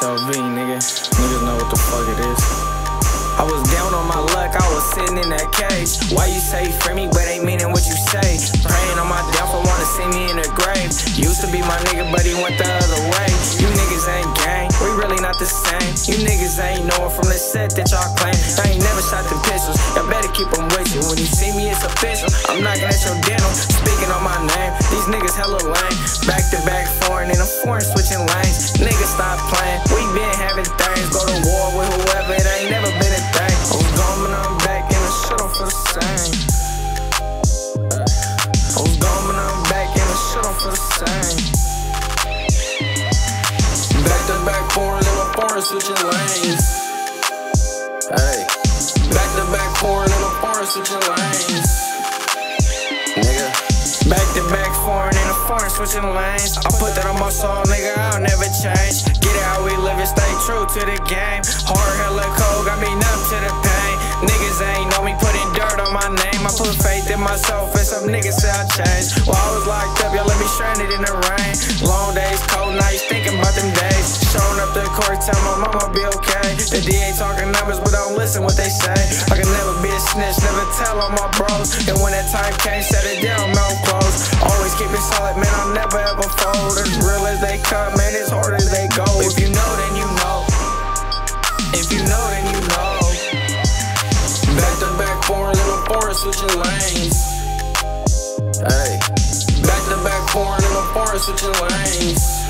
SLV, nigga. Niggas know what the fuck it is. I was down on my luck, I was sitting in that cage. Why you say for me, but ain't meaning what you say? Praying on my downfall, wanna see me in the grave. Used to be my nigga, but he went the other way. You niggas ain't gang, we really not the same. You niggas ain't knowin' from the set that y'all claim. I ain't never shot them pistols, y'all better keep them with you. When you see me, it's official. I'm knocking at your dental, speaking on my name. These niggas hella lame. Back to back foreign, and I'm foreign switching lanes. Niggas stop playing, we been having things. Go to war with whoever, it ain't never been a thing. I was gone, but I'm back, and the shit don't feel the same. I was gone, but I'm back, and the shit don't feel the same. Back to back foreign, and I'm foreign switching lanes. Hey, back to back foreign, and I'm foreign switching lanes. Nigga, back to back foreign, and I'm foreign switching lanes. I put that on my soul, nigga, I'll never change. Get it how we live and stay true to the game. Hard, hella cold, got me numb to the pain. Niggas ain't know me putting dirt on my name. I put faith in myself and some niggas say I changed. While I was locked up, y'all let me stranded in the rain. Long days, cold nights, thinking about them days. Showing up to court, tell my mama be okay. The DA talking numbers, but don't listen what they say. I can never be a snitch, never tell on my bros. And when that time came, set it down, no clothes. Always keep it solid, man, I'll never ever fold. As real as they come, man, as hard as they go. If you know, then you know. If you know, then you know. Back to back foreign, little foreign switching lanes. Hey, back to back foreign, little foreign switching lanes.